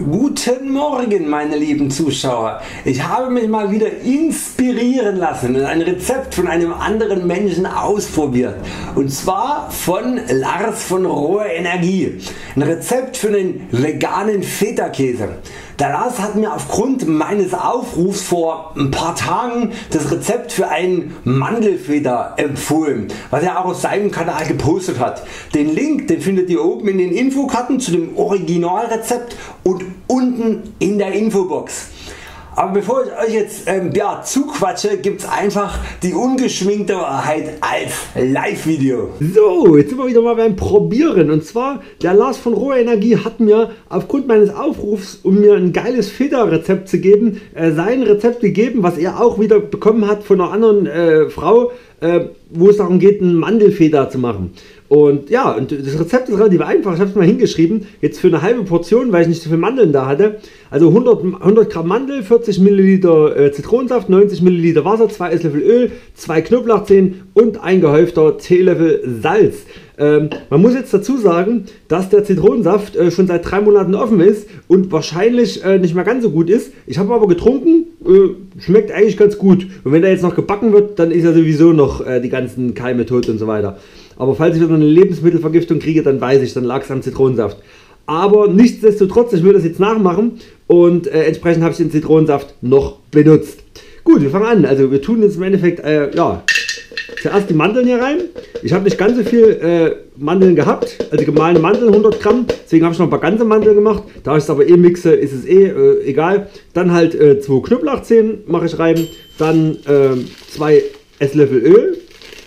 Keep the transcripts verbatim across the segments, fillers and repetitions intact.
Guten Morgen meine lieben Zuschauer. Ich habe mich mal wieder inspirieren lassen und ein Rezept von einem anderen Menschen ausprobiert. Und zwar von Lars von Rohe Energie. Ein Rezept für einen veganen Feta-Käse. Der Lars hat mir aufgrund meines Aufrufs vor ein paar Tagen das Rezept für einen Mandelfeta empfohlen, was er auch auf seinem Kanal gepostet hat. Den Link den findet ihr oben in den Infokarten zu dem Originalrezept und unten in der Infobox. Aber bevor ich euch jetzt ähm, ja, zuquatsche, gibt es einfach die ungeschminkte Wahrheit als Live-Video. So, jetzt sind wir wieder mal beim Probieren. Und zwar, der Lars von Rohe Energie hat mir aufgrund meines Aufrufs, um mir ein geiles Feta-Rezept zu geben, äh, sein Rezept gegeben, was er auch wieder bekommen hat von einer anderen äh, Frau, äh, wo es darum geht, einen Mandelfeta zu machen. Und ja, und das Rezept ist relativ einfach, ich habe es mal hingeschrieben, jetzt für eine halbe Portion, weil ich nicht so viel Mandeln da hatte. Also hundert, hundert Gramm Mandel, vierzig Milliliter äh, Zitronensaft, neunzig Milliliter Wasser, zwei Esslöffel Öl, zwei Knoblauchzehen und ein gehäufter Teelöffel Salz. Ähm, man muss jetzt dazu sagen, dass der Zitronensaft äh, schon seit drei Monaten offen ist und wahrscheinlich äh, nicht mehr ganz so gut ist. Ich habe aber getrunken, äh, schmeckt eigentlich ganz gut. Und wenn der jetzt noch gebacken wird, dann ist ja sowieso noch äh, die ganzen Keime tot und so weiter. Aber falls ich wieder eine Lebensmittelvergiftung kriege, dann weiß ich, dann lag es am Zitronensaft. Aber nichtsdestotrotz, ich will das jetzt nachmachen und äh, entsprechend habe ich den Zitronensaft noch benutzt. Gut, wir fangen an. Also wir tun jetzt im Endeffekt, äh, ja, zuerst die Mandeln hier rein. Ich habe nicht ganz so viel äh, Mandeln gehabt, also gemahlene Mandeln, hundert Gramm. Deswegen habe ich noch ein paar ganze Mandeln gemacht. Da ich es aber eh mixe, ist es eh äh, egal. Dann halt äh, zwei Knoblauchzehen mache ich rein. Dann äh, zwei Esslöffel Öl.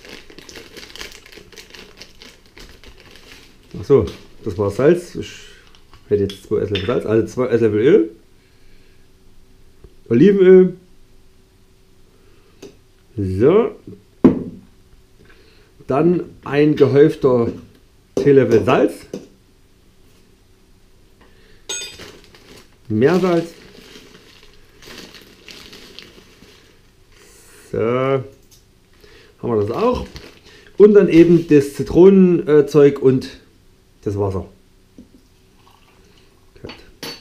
Achso, das war Salz. Ich hätte jetzt zwei Esslöffel Salz, also zwei Esslöffel Öl. Olivenöl. So. Dann ein gehäufter Teelöffel Salz. Meersalz. So. Haben wir das auch. Und dann eben das Zitronenzeug und das Wasser. Gut.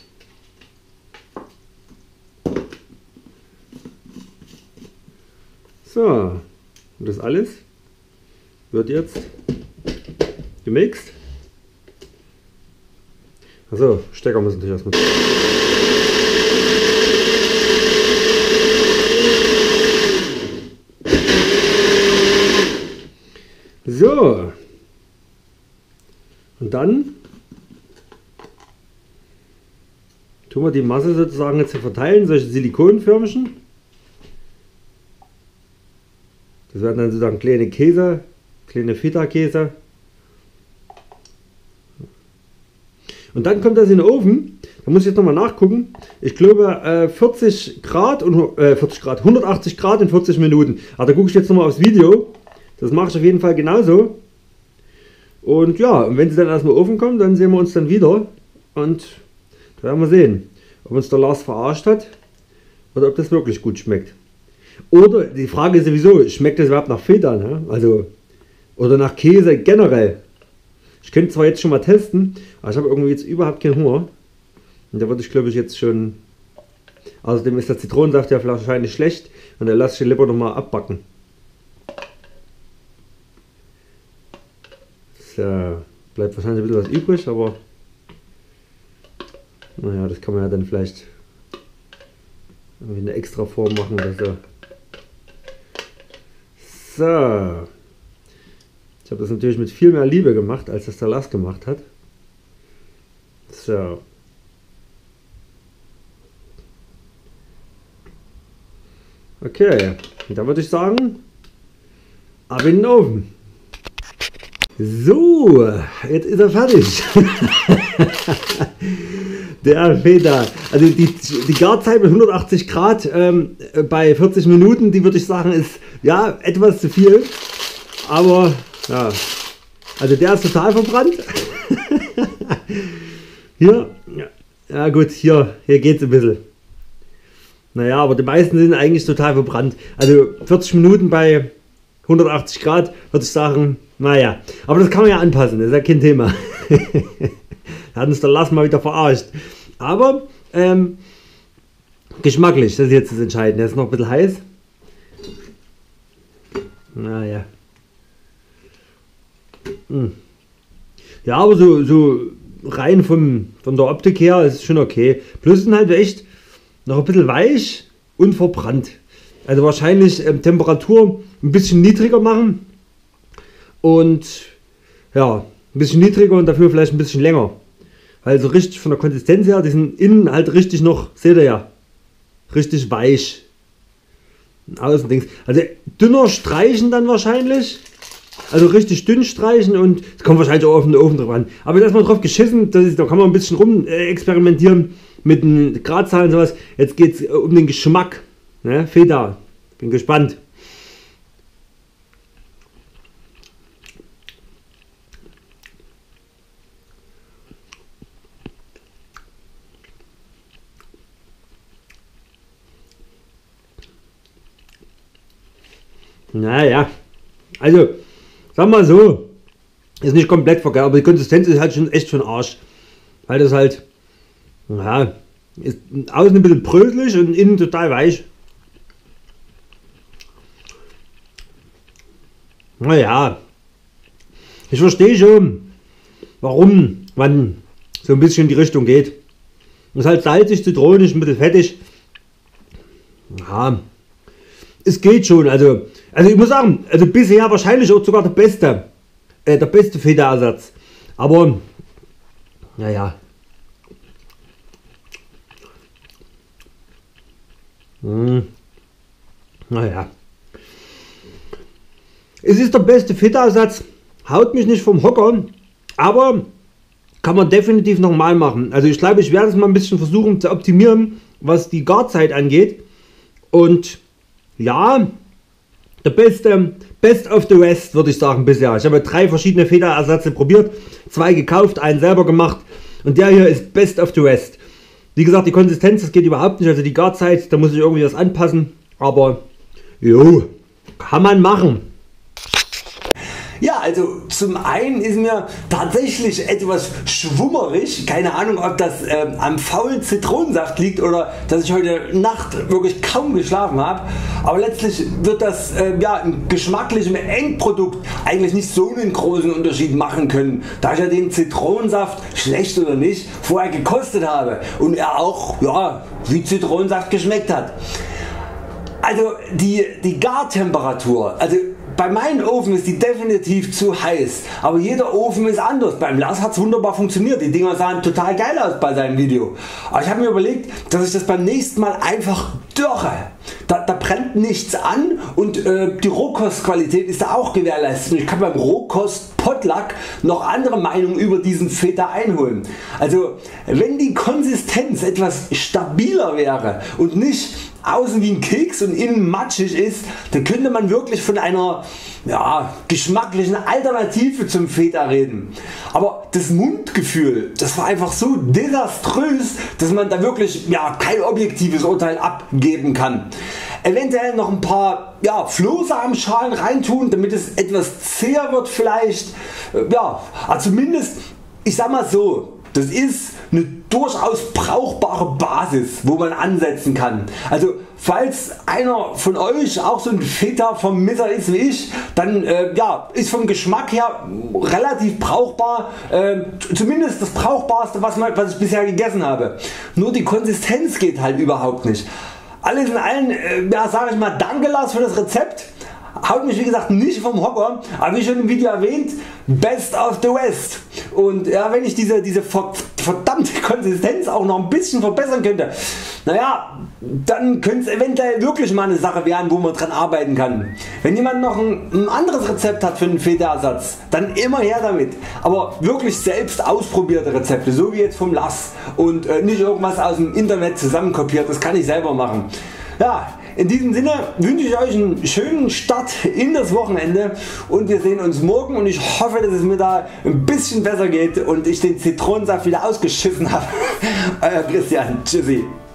So, und das alles wird jetzt gemixt. Also Stecker müssen natürlich erstmal. So. Und dann tun wir die Masse sozusagen jetzt verteilen, solche Silikonförmchen. Das werden dann sozusagen kleine Käse, kleine Feta-Käse. Und dann kommt das in den Ofen. Da muss ich jetzt nochmal nachgucken. Ich glaube vierzig Grad und äh, vierzig Grad, hundertachtzig Grad in vierzig Minuten. Aber da gucke ich jetzt nochmal aufs Video. Das mache ich auf jeden Fall genauso. Und ja, und wenn sie dann aus dem Ofen kommen, dann sehen wir uns dann wieder und da werden wir sehen, ob uns der Lars verarscht hat oder ob das wirklich gut schmeckt. Oder die Frage ist sowieso, schmeckt das überhaupt nach Feta, ne? Also, oder nach Käse generell. Ich könnte zwar jetzt schon mal testen, aber ich habe irgendwie jetzt überhaupt keinen Hunger. Und da würde ich glaube ich jetzt schon, außerdem ist der Zitronensaft ja wahrscheinlich schlecht und dann lasse ich den lieber nochmal abbacken. Ja, bleibt wahrscheinlich ein bisschen was übrig, aber naja, das kann man ja dann vielleicht irgendwie eine extra Form machen oder so. So. Ich habe das natürlich mit viel mehr Liebe gemacht, als das der Lars gemacht hat. So. Okay, und da würde ich sagen, ab in den Ofen. So, jetzt ist er fertig. Der Feta. Also die, die Garzeit mit hundertachtzig Grad ähm, bei vierzig Minuten, die würde ich sagen, ist ja etwas zu viel. Aber ja, also der ist total verbrannt. Hier, ja gut, hier, hier geht es ein bisschen. Naja, aber die meisten sind eigentlich total verbrannt. Also vierzig Minuten bei hundertachtzig Grad würde ich sagen, naja, aber das kann man ja anpassen, das ist ja kein Thema. Da hat uns der Lars mal wieder verarscht. Aber ähm, geschmacklich, das ist jetzt das Entscheidende. Der ist noch ein bisschen heiß. Naja. Hm. Ja, aber so, so rein vom, von der Optik her ist es schon okay. Plus sind halt echt noch ein bisschen weich und verbrannt. Also wahrscheinlich ähm, Temperatur ein bisschen niedriger machen. Und ja, ein bisschen niedriger und dafür vielleicht ein bisschen länger. Weil so richtig von der Konsistenz her, die sind innen halt richtig noch, seht ihr ja, richtig weich. Außendings. Also dünner streichen dann wahrscheinlich. Also richtig dünn streichen und es kommt wahrscheinlich auch auf den Ofen drauf an. Aber da ist man drauf geschissen, das ist, da kann man ein bisschen rum äh, experimentieren mit den Gradzahlen und sowas. Jetzt geht es um den Geschmack. Ne? Feta. Bin gespannt. Naja, also sag mal so, ist nicht komplett verkehrt, aber die Konsistenz ist halt schon echt für den Arsch. Weil das halt, ja, ist außen ein bisschen bröselig und innen total weich. Naja, ich verstehe schon, warum man so ein bisschen in die Richtung geht. Ist halt salzig, zitronisch, ein bisschen fettig. Ja, es geht schon, also, also ich muss sagen, also bisher wahrscheinlich auch sogar der beste, äh, der beste Feta-Ersatz. Aber, naja. Hm. Naja. Es ist der beste Feta-Ersatz, haut mich nicht vom Hocker, aber kann man definitiv nochmal machen. Also ich glaube, ich werde es mal ein bisschen versuchen zu optimieren, was die Garzeit angeht. Und ja, der beste, best of the rest würde ich sagen bisher. Ich habe drei verschiedene Feta-Ersätze probiert, zwei gekauft, einen selber gemacht und der hier ist best of the rest. Wie gesagt, die Konsistenz, das geht überhaupt nicht, also die Garzeit, da muss ich irgendwie was anpassen, aber jo, kann man machen. Ja, also zum einen ist mir tatsächlich etwas schwummerig, keine Ahnung ob das äh, am faulen Zitronensaft liegt oder dass ich heute Nacht wirklich kaum geschlafen habe, aber letztlich wird das äh, ja, im geschmacklichen Endprodukt eigentlich nicht so einen großen Unterschied machen können, da ich ja den Zitronensaft, schlecht oder nicht, vorher gekostet habe und er auch ja, wie Zitronensaft geschmeckt hat. Also die, die Gartemperatur, also bei meinem Ofen ist die definitiv zu heiß, aber jeder Ofen ist anders. Beim Lars hat es wunderbar funktioniert, die Dinger sahen total geil aus bei seinem Video. Aber ich habe mir überlegt, dass ich das beim nächsten Mal einfach dörre. Da, da brennt nichts an und äh, die Rohkostqualität ist da auch gewährleistet. Ich kann beim Rohkost Potluck noch andere Meinungen über diesen Feta einholen. Also wenn die Konsistenz etwas stabiler wäre und nicht außen wie ein Keks und innen matschig ist, dann könnte man wirklich von einer ja, geschmacklichen Alternative zum Feta reden. Aber das Mundgefühl, das war einfach so desaströs, dass man da wirklich ja, kein objektives Urteil abgeben kann. Eventuell noch ein paar ja, Flohsamenschalen reintun, damit es etwas zäher wird vielleicht. Ja, aber zumindest, ich sag mal so, das ist eine durchaus brauchbare Basis, wo man ansetzen kann. Also falls einer von euch auch so ein Feta-Vermisser ist wie ich, dann äh, ja, ist vom Geschmack her relativ brauchbar, äh, zumindest das brauchbarste was, man, was ich bisher gegessen habe. Nur die Konsistenz geht halt überhaupt nicht. Alles in allem äh, ja, sage ich mal danke Lars für das Rezept. Haut mich wie gesagt nicht vom Hocker, aber wie schon im Video erwähnt, best of the rest. Und ja, wenn ich diese, diese verdammte Konsistenz auch noch ein bisschen verbessern könnte, naja, dann könnte es eventuell wirklich mal eine Sache werden, wo man dran arbeiten kann. Wenn jemand noch ein, ein anderes Rezept hat für einen Feta-Ersatz, dann immer her damit. Aber wirklich selbst ausprobierte Rezepte, so wie jetzt vom Lars und äh, nicht irgendwas aus dem Internet zusammenkopiert, das kann ich selber machen. Ja, in diesem Sinne wünsche ich euch einen schönen Start in das Wochenende und wir sehen uns morgen und ich hoffe dass es mir da ein bisschen besser geht und ich den Zitronensaft wieder ausgeschissen habe. Euer Christian, tschüssi.